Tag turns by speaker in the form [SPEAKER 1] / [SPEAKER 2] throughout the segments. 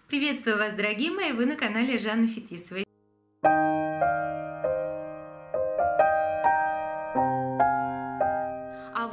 [SPEAKER 1] Приветствую вас, дорогие мои! Вы на канале Жанны Фетисовой. А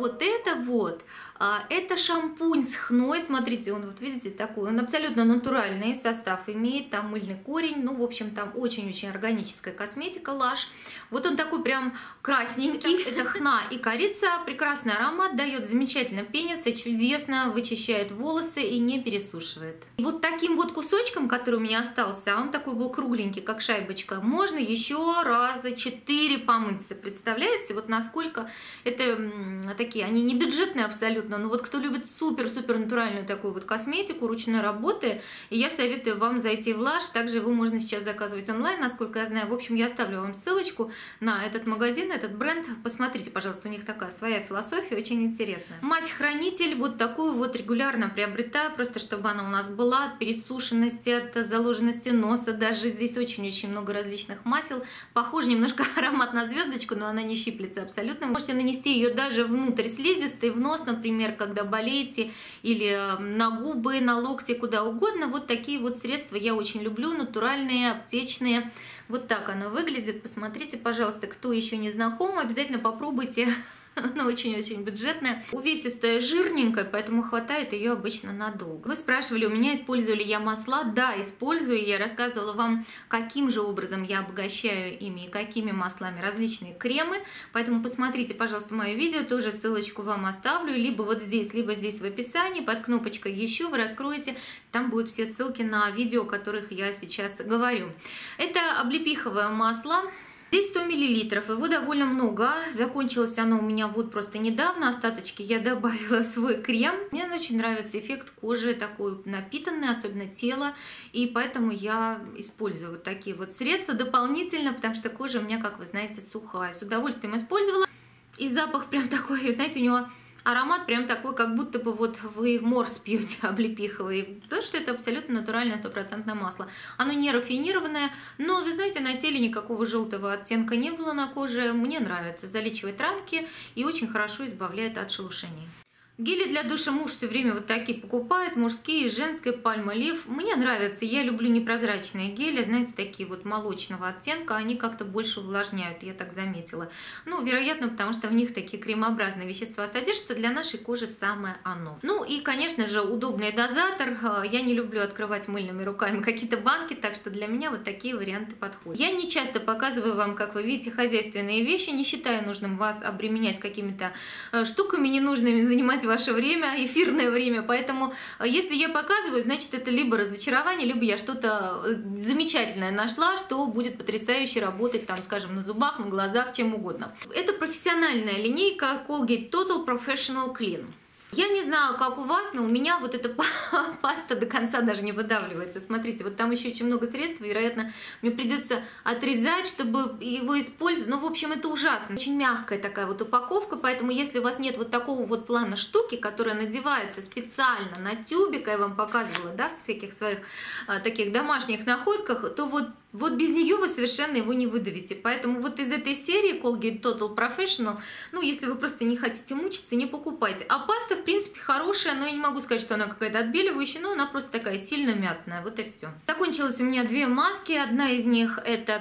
[SPEAKER 1] это шампунь с хной. Смотрите, он, вот видите, такой, он абсолютно натуральный состав имеет, там мыльный корень, ну, в общем, там очень-очень органическая косметика, Lush. Вот он такой прям красненький, это хна и корица, прекрасный аромат, дает замечательно пениться, чудесно вычищает волосы и не пересушивает. И вот таким вот кусочком, который у меня остался, он такой был кругленький, как шайбочка, можно еще раза 4 помыться, представляете, вот насколько это такие, они не бюджетные абсолютно, но вот кто любит супер-супер натуральную такую вот косметику ручной работы, и я советую вам зайти в Lush, также его можно сейчас заказывать онлайн, насколько я знаю. В общем, я оставлю вам ссылочку на этот магазин, этот бренд, посмотрите, пожалуйста, у них такая своя философия, очень интересная. Мазь-хранитель вот такую вот регулярно приобретаю, просто чтобы она у нас была от пересушенности, от заложенности носа, даже здесь очень-очень много различных масел, похож немножко аромат на звездочку, но она не щиплется абсолютно. Вы можете нанести ее даже внутрь слизистой, в нос, например, когда болеете, или на губы, на локти, куда угодно. Вот такие вот средства я очень люблю, натуральные, аптечные. Вот так оно выглядит. Посмотрите, пожалуйста, кто еще не знаком, обязательно попробуйте. Она очень-очень бюджетная, увесистая, жирненькая, поэтому хватает ее обычно надолго. Вы спрашивали, у меня использую ли я масла? Да, использую. Я рассказывала вам, каким же образом я обогащаю ими и какими маслами различные кремы. Поэтому посмотрите, пожалуйста, мое видео, тоже ссылочку вам оставлю, либо вот здесь, либо здесь в описании, под кнопочкой «Еще» вы раскроете, там будут все ссылки на видео, о которых я сейчас говорю. Это облепиховое масло. Здесь 100 мл, его довольно много, закончилось оно у меня вот просто недавно, остаточки я добавила в свой крем. Мне очень нравится эффект кожи такой напитанный, особенно тело, и поэтому я использую вот такие вот средства дополнительно, потому что кожа у меня, как вы знаете, сухая. С удовольствием использовала, и запах прям такой, знаете, у него аромат прям такой, как будто бы вот вы морс пьете облепиховый, потому что это абсолютно натуральное 100% масло. Оно не рафинированное, но, вы знаете, на теле никакого желтого оттенка не было на коже. Мне нравится, залечивает ранки и очень хорошо избавляет от шелушений. Гели для душа муж все время вот такие покупает, мужские, женские, Palmolive. Мне нравятся, я люблю непрозрачные гели, знаете, такие вот молочного оттенка, они как-то больше увлажняют, я так заметила. Ну, вероятно, потому что в них такие кремообразные вещества содержатся, для нашей кожи самое оно. Ну и, конечно же, удобный дозатор. Я не люблю открывать мыльными руками какие-то банки, так что для меня вот такие варианты подходят. Я не часто показываю вам, как вы видите, хозяйственные вещи, не считаю нужным вас обременять какими-то штуками ненужными, занимать ваше время, эфирное время, поэтому если я показываю, значит это либо разочарование, либо я что-то замечательное нашла, что будет потрясающе работать там, скажем, на зубах, на глазах, чем угодно. Это профессиональная линейка Colgate Total Professional Clean. Я не знаю, как у вас, но у меня вот эта паста до конца даже не выдавливается. Смотрите, вот там еще очень много средств, вероятно, мне придется отрезать, чтобы его использовать. Ну, в общем, это ужасно. Очень мягкая такая вот упаковка, поэтому если у вас нет вот такого вот плана штуки, которая надевается специально на тюбик, я вам показывала, да, в всяких своих таких домашних находках, то вот без нее вы совершенно его не выдавите. Поэтому вот из этой серии Colgate Total Professional, ну, если вы просто не хотите мучиться, не покупайте. А паста, в принципе, хорошая, но я не могу сказать, что она какая-то отбеливающая, но она просто такая сильно мятная. Вот и все. Закончилось у меня две маски. Одна из них это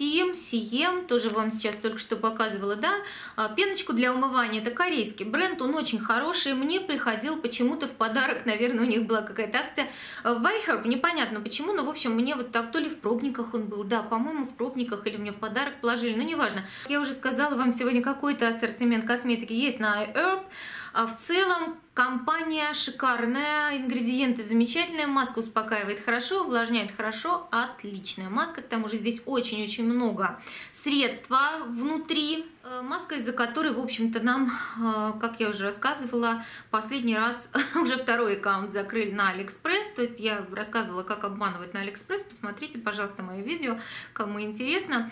[SPEAKER 1] Siem, тоже вам сейчас только что показывала, да. Пеночку для умывания. Это корейский бренд, он очень хороший. Мне приходил почему-то в подарок, наверное, у них была какая-то акция. Вайхерб, непонятно почему, но, в общем, мне вот так, то ли в пробниках он был, да, по-моему, в пробниках, или мне в подарок положили, но неважно. Я уже сказала вам сегодня, какой-то ассортимент косметики есть на iHerb. А в целом компания шикарная, ингредиенты замечательные, маска успокаивает хорошо, увлажняет хорошо, отличная маска. К тому же здесь очень-очень много средства внутри. Маска, из-за которой, в общем-то, нам, как я уже рассказывала, последний раз уже второй аккаунт закрыли на Алиэкспресс. То есть я рассказывала, как обманывать на Алиэкспресс. Посмотрите, пожалуйста, мое видео, кому интересно.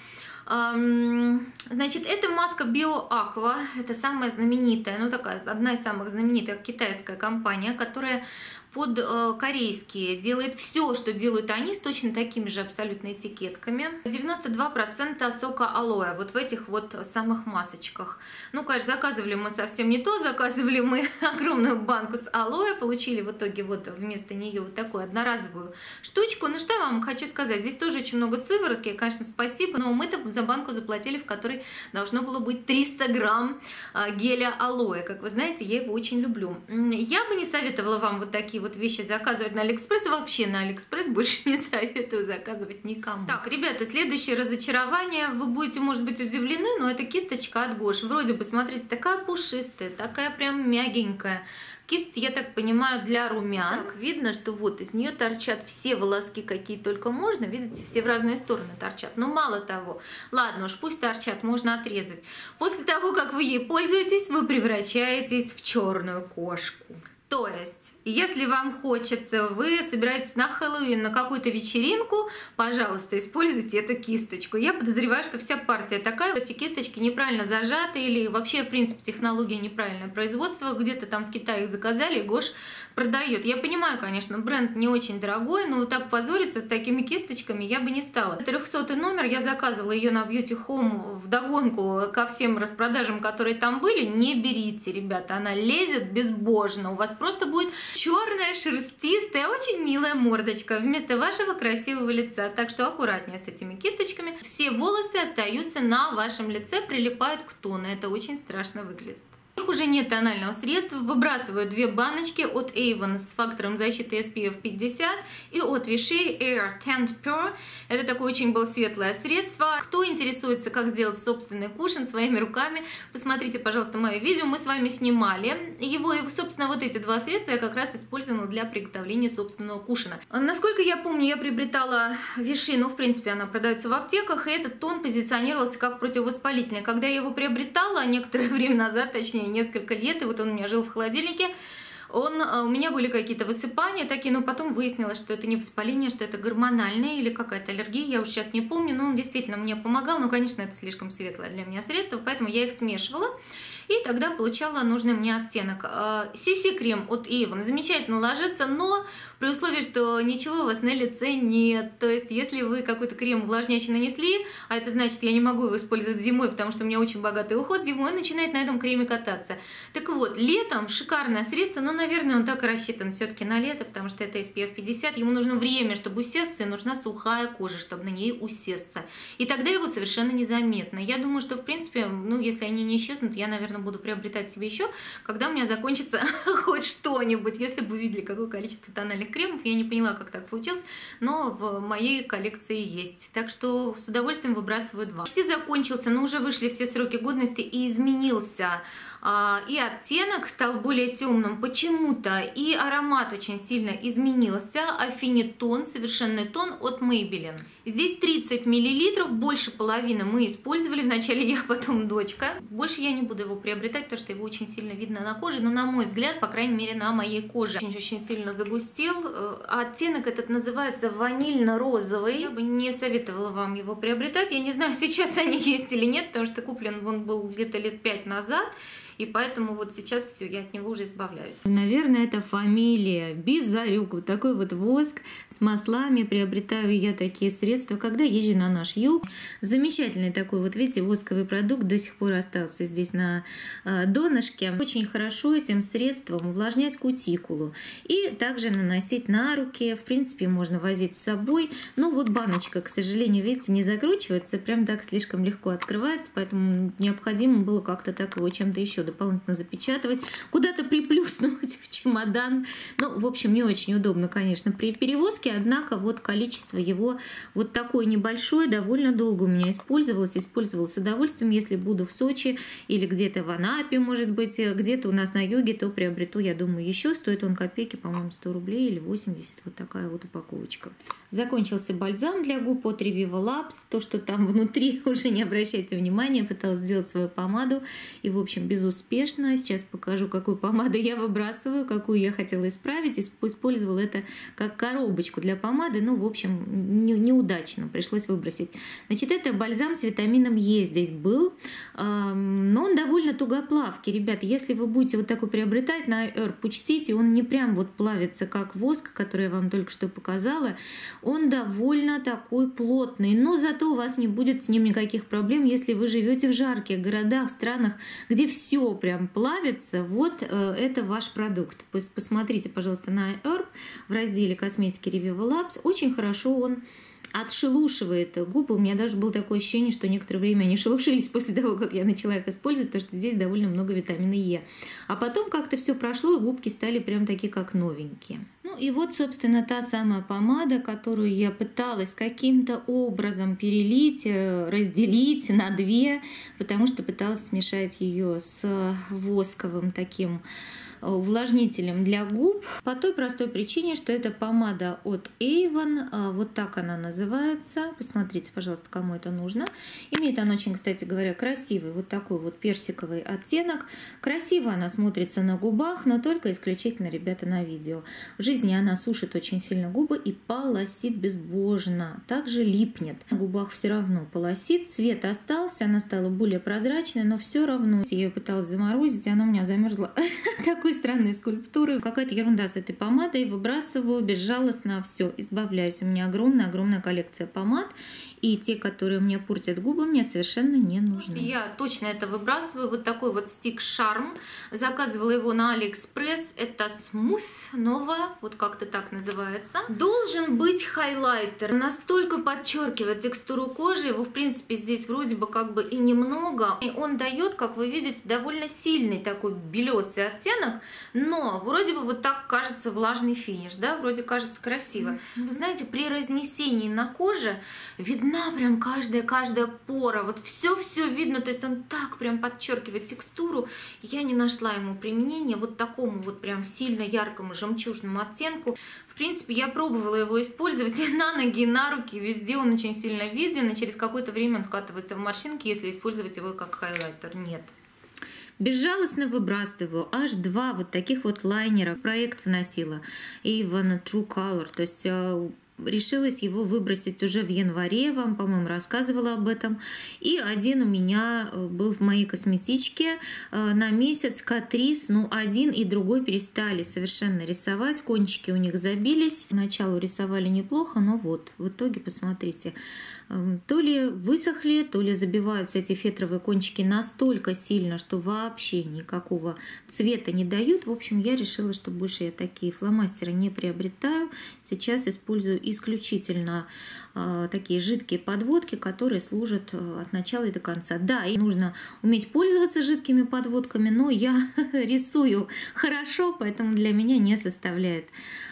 [SPEAKER 1] Значит, это маска BioAqua, это самая знаменитая, ну такая, одна из самых знаменитых, китайская компания, которая под корейские, делает все, что делают они, с точно такими же абсолютно этикетками. 92% сока алоэ, вот в этих вот самых масочках. Ну, конечно, заказывали мы совсем не то, заказывали мы огромную банку с алоэ, получили в итоге вот вместо нее вот такую одноразовую штучку. Ну, что я вам хочу сказать, здесь тоже очень много сыворотки, конечно, спасибо, но мы-то за банку заплатили, в которой должно было быть 300 грамм геля алоэ. Как вы знаете, я его очень люблю. Я бы не советовала вам вот такие вот вещи заказывать на Алиэкспресс. Вообще на Алиэкспресс больше не советую заказывать никому. Так, ребята, следующее разочарование. Вы будете, может быть, удивлены, но это кисточка от Гош. Вроде бы, смотрите, такая пушистая, такая прям мягенькая. Кисть, я так понимаю, для румян. Так, видно, что вот из нее торчат все волоски, какие только можно. Видите, все в разные стороны торчат. Но мало того, ладно уж, пусть торчат, можно отрезать. После того, как вы ей пользуетесь, вы превращаетесь в черную кошку. То есть, если вам хочется, вы собираетесь на Хэллоуин, на какую-то вечеринку, пожалуйста, используйте эту кисточку. Я подозреваю, что вся партия такая. Эти кисточки неправильно зажаты или вообще, в принципе, технология неправильное производство. Где-то там в Китае их заказали, и Гош продает. Я понимаю, конечно, бренд не очень дорогой, но вот так позориться с такими кисточками я бы не стала. 300 номер, я заказывала ее на Beauty Home вдогонку ко всем распродажам, которые там были. Не берите, ребята, она лезет безбожно. У вас просто будет черная, шерстистая, очень милая мордочка вместо вашего красивого лица. Так что аккуратнее с этими кисточками. Все волосы остаются на вашем лице, прилипают к тону. Это очень страшно выглядит. Их уже нет тонального средства. Выбрасываю 2 баночки от Avon с фактором защиты SPF 50 и от Vichy Air Tint Pure. Это такое очень было светлое средство. Кто интересуется, как сделать собственный кушин своими руками, посмотрите, пожалуйста, мое видео. Мы с вами снимали его. И, собственно, вот эти 2 средства я как раз использовала для приготовления собственного кушина. Насколько я помню, я приобретала Vichy, ну, в принципе, она продается в аптеках, и этот тон позиционировался как противовоспалительный. Когда я его приобретала некоторое время назад, точнее, несколько лет, и вот он у меня жил в холодильнике, у меня были какие-то высыпания такие, но потом выяснилось, что это не воспаление, что это гормональное или какая-то аллергия, я уже сейчас не помню, но он действительно мне помогал, но, конечно, это слишком светлое для меня средство, поэтому я их смешивала, и тогда получала нужный мне оттенок. CC-крем от Avon замечательно ложится, но при условии, что ничего у вас на лице нет. То есть, если вы какой-то крем увлажняющий нанесли, а это значит, я не могу его использовать зимой, потому что у меня очень богатый уход зимой, он начинает на этом креме кататься. Так вот, летом шикарное средство, но, наверное, он так и рассчитан все-таки на лето, потому что это SPF 50, ему нужно время, чтобы усесться, и нужна сухая кожа, чтобы на ней усесться. И тогда его совершенно незаметно. Я думаю, что, в принципе, ну, если они не исчезнут, я, наверное, буду приобретать себе еще, когда у меня закончится хоть что-нибудь. Если бы вы видели, какое количество тональных кремов, я не поняла, как так случилось, но в моей коллекции есть. Так что с удовольствием выбрасываю 2. Почти закончился, но уже вышли все сроки годности и изменился. И оттенок стал более темным почему-то, и аромат очень сильно изменился. Афинитон, совершенный тон от Maybelline. Здесь 30 мл, больше половины мы использовали. Вначале я, потом дочка. Больше я не буду его приобретать, потому что его очень сильно видно на коже, но на мой взгляд, по крайней мере, на моей коже. Очень сильно загустел. Оттенок этот называется ванильно-розовый. Я бы не советовала вам его приобретать. Я не знаю, сейчас они есть или нет, потому что куплен он был где-то лет 5 назад. И поэтому вот сейчас все, я от него уже избавляюсь. Наверное, это фамилия Безарюк. Вот такой вот воск с маслами. Приобретаю я такие средства, когда езжу на наш юг. Замечательный такой вот, видите, восковый продукт до сих пор остался здесь на донышке. Очень хорошо этим средством увлажнять кутикулу. И также наносить на руки. В принципе, можно возить с собой. Но вот баночка, к сожалению, видите, не закручивается. Прям так слишком легко открывается. Поэтому необходимо было как-то так его чем-то еще дополнительно запечатывать, куда-то приплюснуть в чемодан. Ну, в общем, не очень удобно, конечно, при перевозке, однако вот количество его вот такое небольшое, довольно долго у меня использовалось с удовольствием. Если буду в Сочи или где-то в Анапе, может быть, где-то у нас на юге, то приобрету, я думаю, еще. Стоит он копейки, по-моему, 100 рублей или 80, вот такая вот упаковочка. Закончился бальзам для губ от Reviva Labs. То, что там внутри, уже не обращайте внимания, пыталась сделать свою помаду и, в общем, без успешно. Сейчас покажу, какую помаду я выбрасываю, какую я хотела исправить. Использовала это как коробочку для помады, но, в общем, неудачно, пришлось выбросить. Значит, это бальзам с витамином Е здесь был, но он довольно тугоплавкий. Ребят, если вы будете вот такой приобретать на iHerb, учтите, он не прям вот плавится, как воск, который я вам только что показала. Он довольно такой плотный, но зато у вас не будет с ним никаких проблем, если вы живете в жарких городах, странах, где все прям плавится. Вот это ваш продукт. Посмотрите, пожалуйста, на iHerb в разделе косметики Review Labs. Очень хорошо он отшелушивает губы. У меня даже было такое ощущение, что некоторое время они шелушились после того, как я начала их использовать, потому что здесь довольно много витамина Е. А потом как-то все прошло, и губки стали прям такие, как новенькие. Ну и вот, собственно, та самая помада, которую я пыталась каким-то образом перелить, разделить на две, потому что пыталась смешать ее с восковым таким увлажнителем для губ по той простой причине, что это помада от Avon, вот так она называется. Посмотрите, пожалуйста, кому это нужно. Имеет она очень, кстати говоря, красивый вот такой вот персиковый оттенок. Красиво она смотрится на губах, но только исключительно, ребята, на видео. В жизни она сушит очень сильно губы и полосит безбожно. Также липнет. На губах все равно полосит. Цвет остался, она стала более прозрачной, но все равно я ее пыталась заморозить, и она у меня замерзла. Такой странные скульптуры. Какая-то ерунда с этой помадой. Выбрасываю безжалостно все, избавляюсь. У меня огромная коллекция помад. И те, которые мне портят губы, мне совершенно не нужны. Я точно это выбрасываю. Вот такой вот стик Charm. Заказывала его на AliExpress. Это Smooth Nova. Вот как-то так называется. Должен быть хайлайтер. Настолько подчеркивает текстуру кожи. Его, в принципе, здесь вроде бы как бы и немного. И он дает, как вы видите, довольно сильный такой белесый оттенок. Но вроде бы вот так кажется влажный финиш. Да? Вроде кажется красиво. Вы знаете, при разнесении на коже видна прям каждая пора, вот все видно, то есть он так прям подчеркивает текстуру. Я не нашла ему применения вот такому вот прям сильно яркому жемчужному оттенку. В принципе, я пробовала его использовать и на ноги, и на руки, везде он очень сильно виден, и через какое-то время он скатывается в морщинки, если использовать его как хайлайтер. Нет. Безжалостно выбрасываю аж 2 вот таких вот лайнера. Проект вносила Avon True Color, то есть решилась его выбросить уже в январе, вам, по-моему, рассказывала об этом. И один у меня был в моей косметичке на месяц Catrice, но один и другой перестали совершенно рисовать, кончики у них забились. Поначалу рисовали неплохо, но вот в итоге, посмотрите, то ли высохли, то ли забиваются эти фетровые кончики настолько сильно, что вообще никакого цвета не дают. В общем, я решила, что больше я такие фломастеры не приобретаю. Сейчас использую исключительно такие жидкие подводки, которые служат от начала и до конца. Да, и нужно уметь пользоваться жидкими подводками, но я рисую хорошо, поэтому для меня не составляет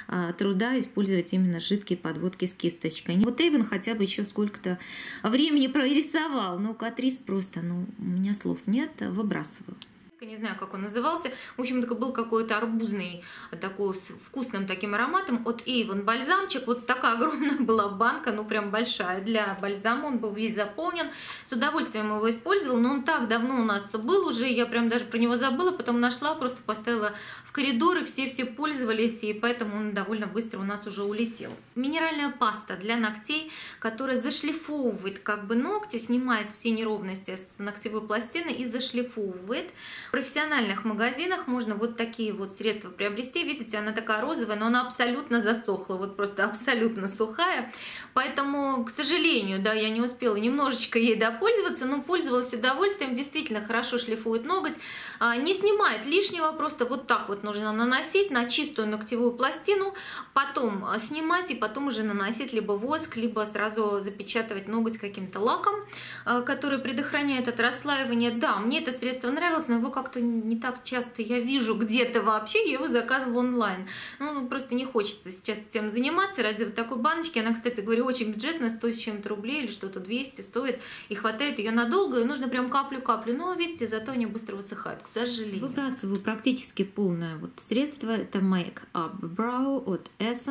[SPEAKER 1] труда использовать именно жидкие подводки с кисточкой. Вот Avon хотя бы еще сколько-то времени прорисовал, но Catrice просто, у меня слов нет, выбрасываю. Не знаю, как он назывался. В общем, такой был какой-то арбузный, такой с вкусным таким ароматом от Avon бальзамчик. Вот такая огромная была банка, прям большая для бальзама. Он был весь заполнен. С удовольствием его использовала, но он так давно у нас был уже, я прям даже про него забыла, потом нашла, просто поставила в коридор, и все пользовались, и поэтому он довольно быстро у нас уже улетел. Минеральная паста для ногтей, которая зашлифовывает как бы ногти, снимает все неровности с ногтевой пластины и зашлифовывает. В профессиональных магазинах можно вот такие вот средства приобрести. Видите, она такая розовая, но она абсолютно засохла, вот просто абсолютно сухая. Поэтому, к сожалению, да, я не успела немножечко ей допользоваться, но пользовалась с удовольствием. Действительно хорошо шлифует ноготь, не снимает лишнего, просто вот так вот нужно наносить на чистую ногтевую пластину, потом снимать и потом уже наносить либо воск, либо сразу запечатывать ноготь каким-то лаком, который предохраняет от расслаивания. Да, мне это средство нравилось, но его как-то не так часто я вижу где-то вообще, я его заказывала онлайн. Просто не хочется сейчас этим заниматься ради вот такой баночки. Она, кстати говоря, очень бюджетная, стоит с чем-то рублей или что-то 200 стоит, и хватает ее надолго, и нужно прям каплю-каплю. Но, видите, зато они быстро высыхают, к сожалению. Выбрасываю практически полное вот средство. Это Make Up Brow от Essence.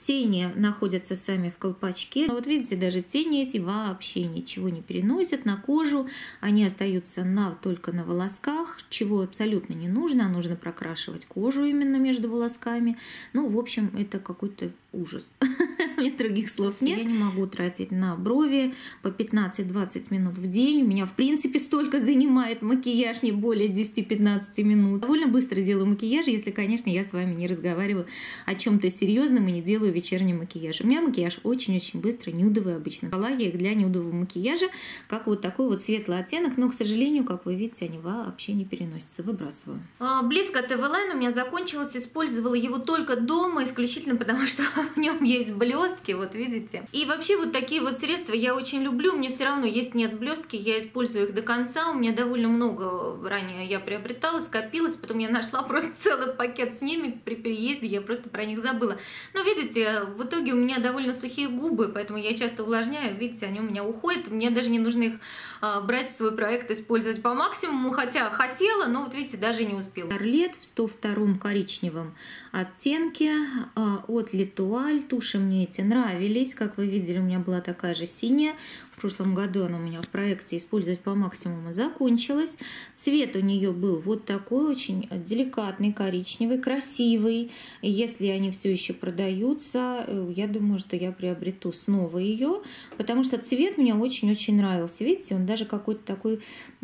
[SPEAKER 1] Тени находятся сами в колпачке. Вот видите, даже тени эти вообще ничего не переносят на кожу. Они остаются только на волосках, чего абсолютно не нужно. Нужно прокрашивать кожу именно между волосками. Ну, в общем, это какой-то ужас. У меня других слов нет. Я не могу тратить на брови по 15-20 минут в день. У меня, в принципе, столько занимает макияж, не более 10-15 минут. Довольно быстро делаю макияж, если, конечно, я с вами не разговариваю о чем-то серьезном и не делаю вечерний макияж. У меня макияж очень-очень быстро, нюдовый обычно. Брала я их для нюдового макияжа, как вот такой вот светлый оттенок, но, к сожалению, как вы видите, они вообще не переносятся. Выбрасываю. Близко ТВ Лайн у меня закончилось. Использовала его только дома, исключительно потому, что в нем есть блестки, вот видите. И вообще вот такие вот средства я очень люблю. Мне все равно есть-нет блестки, я использую их до конца. У меня довольно много ранее я приобретала, скопилось, потом я нашла просто целый пакет с ними при переезде, я просто про них забыла. Но видите, в итоге у меня довольно сухие губы, поэтому я часто увлажняю, видите, они у меня уходят. Мне даже не нужно их брать в свой проект, использовать по максимуму, хотя хотела, но вот видите, даже не успела. Арлет в 102-м коричневом оттенке от Литуаль. Туши мне эти нравились, как вы видели, у меня была такая же синяя. В прошлом году она у меня в проекте использовать по максимуму закончилась. Цвет у нее был вот такой, очень деликатный, коричневый, красивый. И если они все еще продаются, я думаю, что я приобрету снова ее, потому что цвет мне очень-очень нравился. Видите, он даже какой-то такой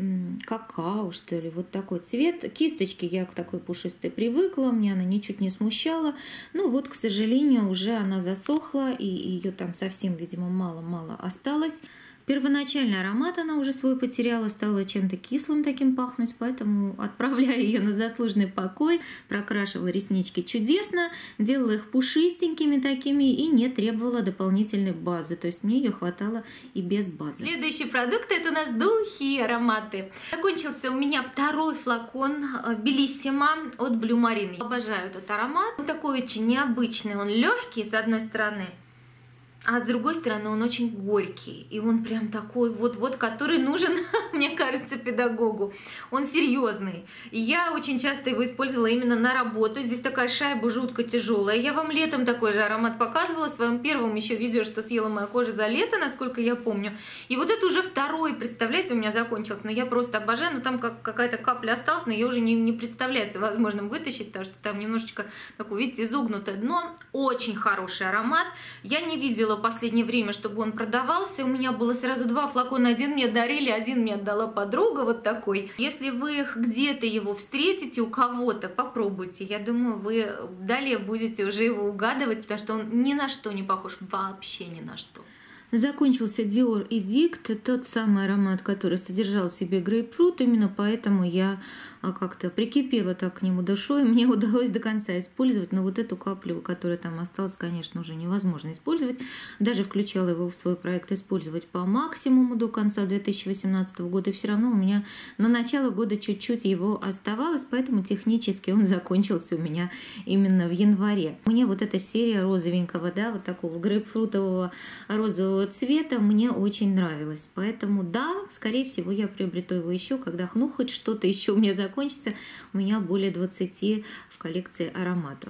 [SPEAKER 1] какао, что ли, вот такой цвет. Кисточки я к такой пушистой привыкла, мне она ничуть не смущала. Ну вот, к сожалению, уже она засохла, и ее там совсем, видимо, мало-мало осталось. Первоначальный аромат она уже свой потеряла, стала чем-то кислым таким пахнуть, поэтому отправляю ее на заслуженный покой. Прокрашивала реснички чудесно, делала их пушистенькими такими и не требовала дополнительной базы. То есть мне ее хватало и без базы. Следующий продукт — это у нас духи, ароматы. Закончился у меня второй флакон Белиссимо от Blue Marine. Обожаю этот аромат. Он такой очень необычный, он легкий с одной стороны, а с другой стороны, он очень горький. И он прям такой вот, который нужен, мне кажется, педагогу. Он серьезный. И я очень часто его использовала именно на работу. Здесь такая шайба жутко тяжелая. Я вам летом такой же аромат показывала в своем первом еще видео, что съела моя кожа за лето, насколько я помню. И вот это уже второй, представляете, у меня закончился. Но я просто обожаю. Но там какая-то капля осталась, но ее уже не представляется возможным вытащить, потому что там немножечко такое, видите, изогнутое дно. Очень хороший аромат. Я не видела в последнее время, чтобы он продавался. У меня было сразу два флакона. Один мне дарили, один мне отдала подруга, вот такой. Если вы где-то его встретите у кого-то, попробуйте. Я думаю, вы далее будете уже его угадывать, потому что он ни на что не похож, вообще ни на что. Закончился Dior Edict, тот самый аромат, который содержал в себе грейпфрут, именно поэтому я как-то прикипела так к нему душой, мне удалось до конца использовать, но вот эту каплю, которая там осталась, конечно, уже невозможно использовать. Даже включала его в свой проект использовать по максимуму до конца 2018 года, и все равно у меня на начало года чуть-чуть его оставалось, поэтому технически он закончился у меня именно в январе. Мне вот эта серия розовенького, да, вот такого грейпфрутового розового цвета мне очень нравилось, поэтому да, скорее всего я приобрету его еще, когда хоть что-то еще у меня закончится. У меня более 20 в коллекции ароматов.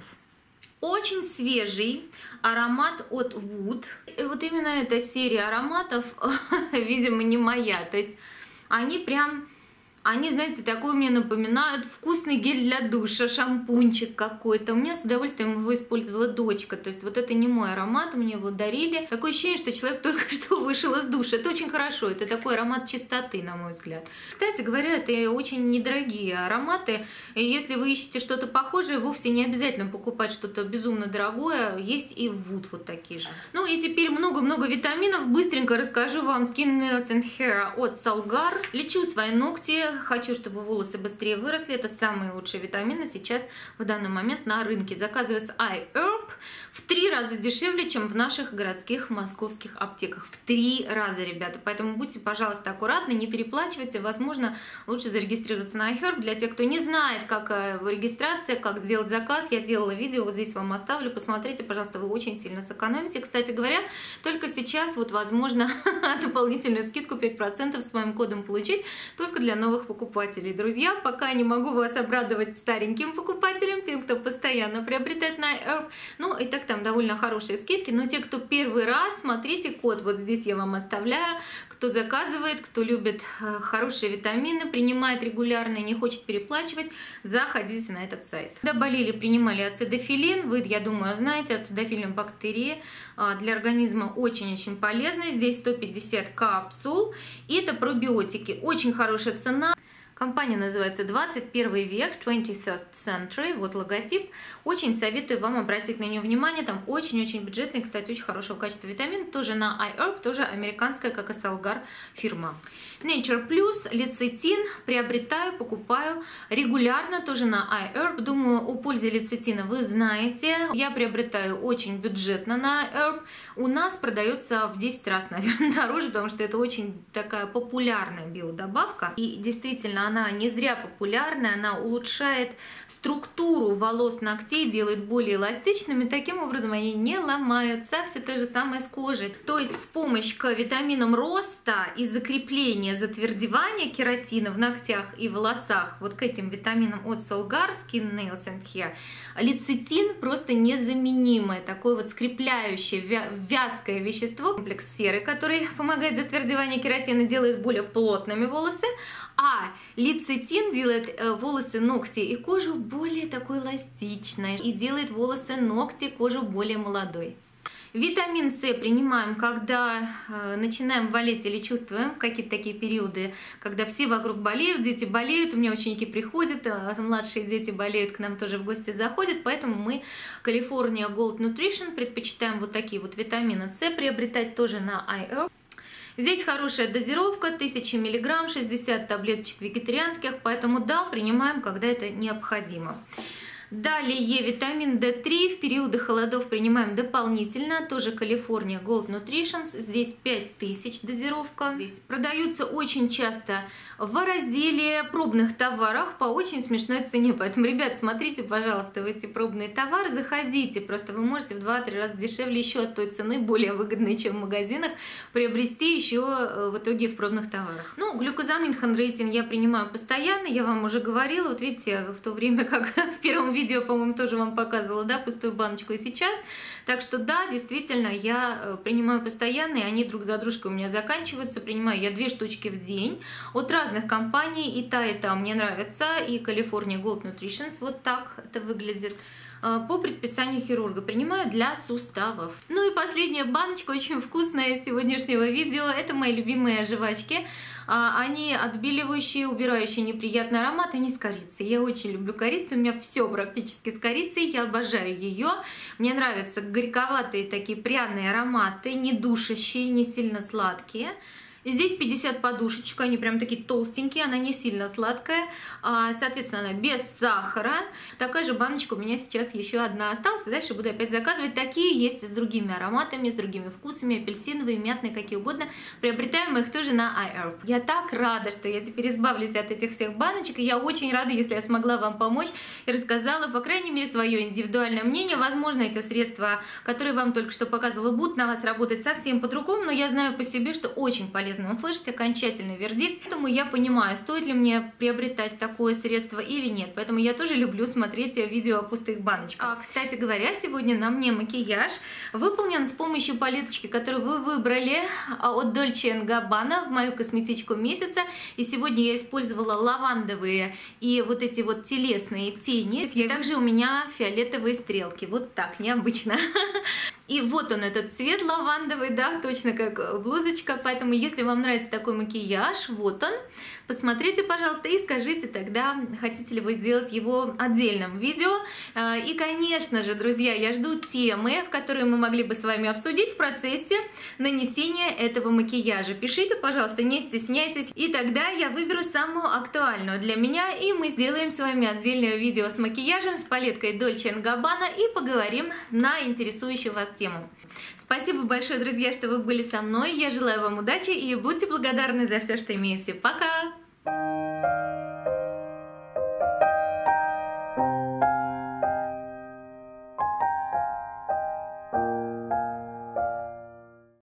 [SPEAKER 1] Очень свежий аромат от Wood. И вот именно эта серия ароматов, видимо, не моя. То есть они, знаете, такое мне напоминают вкусный гель для душа, шампунчик какой-то. У меня с удовольствием его использовала дочка. То есть вот это не мой аромат, мне его дарили. Такое ощущение, что человек только что вышел из душа. Это очень хорошо, это такой аромат чистоты, на мой взгляд. Кстати говоря, это очень недорогие ароматы. И если вы ищете что-то похожее, вовсе не обязательно покупать что-то безумно дорогое. Есть и Wood вот такие же. Ну и теперь много-много витаминов. Быстренько расскажу вам Skin Nails and Hair от Salgar. Лечу свои ногти. Хочу, чтобы волосы быстрее выросли. Это самые лучшие витамины сейчас в данный момент на рынке. Заказываю с iHerb в 3 раза дешевле, чем в наших городских московских аптеках. В 3 раза, ребята. Поэтому будьте, пожалуйста, аккуратны, не переплачивайте. Возможно, лучше зарегистрироваться на iHerb. Для тех, кто не знает, как регистрация, как сделать заказ, я делала видео, вот здесь вам оставлю. Посмотрите, пожалуйста, вы очень сильно сэкономите. Кстати говоря, только сейчас вот возможно дополнительную скидку 5% с моим кодом получить только для новых новых покупателей. Друзья, пока не могу вас обрадовать стареньким покупателям, тем, кто постоянно приобретает на iHerb. Ну, и так там довольно хорошие скидки, но те, кто первый раз, смотрите, код вот здесь я вам оставляю. Кто заказывает, кто любит хорошие витамины, принимает регулярно и не хочет переплачивать, заходите на этот сайт. Когда болели, принимали ацидофилин, вы, я думаю, знаете, ацидофилин бактерии для организма очень-очень полезный. Здесь 150 капсул, и это пробиотики. Очень хорошая цена. Компания называется 21 век, 21st Century, вот логотип. Очень советую вам обратить на нее внимание, там очень-очень бюджетный, кстати, очень хорошего качества витамин, тоже на iHerb, тоже американская, как и Salgar, фирма. Nature Plus, лецитин, приобретаю, покупаю регулярно, тоже на iHerb. Думаю, о пользе лецитина вы знаете. Я приобретаю очень бюджетно на iHerb. У нас продается в 10 раз, наверное, дороже, потому что это очень такая популярная биодобавка. И действительно, она не зря популярная, она улучшает структуру волос, ногтей, делает более эластичными, таким образом они не ломаются. Все то же самое с кожей. То есть в помощь к витаминам роста и закрепления, затвердевания кератина в ногтях и волосах, вот к этим витаминам от Salgar, Skin, Nails and Hair, лецитин просто незаменимое, такое вот скрепляющее, вязкое вещество, комплекс серы, который помогает затвердеванию кератина, делает более плотными волосы, а лецитин делает волосы, ногти и кожу более такой эластичной и делает волосы, ногти, кожу более молодой. Витамин С принимаем, когда начинаем болеть или чувствуем в какие-то такие периоды, когда все вокруг болеют, дети болеют, у меня ученики приходят, младшие дети болеют, к нам тоже в гости заходят, поэтому мы California Gold Nutrition предпочитаем вот такие вот витамины С приобретать тоже на iHerb. Здесь хорошая дозировка, 1000 мг, 60 таблеточек вегетарианских, поэтому да, принимаем, когда это необходимо. Далее витамин D3 в периоды холодов принимаем дополнительно, тоже California Gold Nutrition, здесь 5000 дозировка. Здесь продаются очень часто в разделе пробных товаров по очень смешной цене, поэтому, ребят, смотрите, пожалуйста, в эти пробные товары, заходите, просто вы можете в 2-3 раза дешевле еще от той цены, более выгодной, чем в магазинах, приобрести еще в итоге в пробных товарах. Ну, глюкозамин хондроитин я принимаю постоянно, я вам уже говорила, вот видите, в то время как в первом видео, по-моему, тоже вам показывала, да, пустую баночку и сейчас. Так что да, действительно, я принимаю постоянно, и они друг за дружкой у меня заканчиваются. Принимаю я 2 штучки в день от разных компаний, и та мне нравится, и California Gold Nutrition, вот так это выглядит. По предписанию хирурга принимаю для суставов. Ну и последняя баночка, очень вкусная из сегодняшнего видео, это мои любимые жвачки. Они отбеливающие, убирающие неприятный аромат, они с корицей. Я очень люблю корицу, у меня все практически с корицей, я обожаю ее. Мне нравятся горьковатые такие пряные ароматы, не душащие, не сильно сладкие. Здесь 50 подушечек, они прям такие толстенькие, она не сильно сладкая, соответственно, она без сахара. Такая же баночка у меня сейчас еще одна осталась, и дальше буду опять заказывать. Такие есть с другими ароматами, с другими вкусами, апельсиновые, мятные, какие угодно. Приобретаем их тоже на iHerb. Я так рада, что я теперь избавлюсь от этих всех баночек, и я очень рада, если я смогла вам помочь и рассказала, по крайней мере, свое индивидуальное мнение. Возможно, эти средства, которые вам только что показывала, будут на вас работать совсем по-другому, но я знаю по себе, что очень полезно услышать окончательный вердикт. Поэтому я понимаю, стоит ли мне приобретать такое средство или нет. Поэтому я тоже люблю смотреть видео о пустых баночках. Кстати говоря, сегодня на мне макияж выполнен с помощью палеточки, которую вы выбрали от Dolce & Gabbana в мою косметичку месяца. И сегодня я использовала лавандовые и вот эти вот телесные тени. И также у меня фиолетовые стрелки. Вот так, необычно. И вот он, этот цвет лавандовый, да, точно как блузочка. Поэтому, если вам нравится такой макияж, вот он. Посмотрите, пожалуйста, и скажите тогда, хотите ли вы сделать его отдельным видео. И, конечно же, друзья, я жду темы, в которые мы могли бы с вами обсудить в процессе нанесения этого макияжа. Пишите, пожалуйста, не стесняйтесь. И тогда я выберу самую актуальную для меня, и мы сделаем с вами отдельное видео с макияжем, с палеткой Dolce & Gabbana и поговорим на интересующую вас тему. Спасибо большое, друзья, что вы были со мной. Я желаю вам удачи и будьте благодарны за все, что имеете. Пока!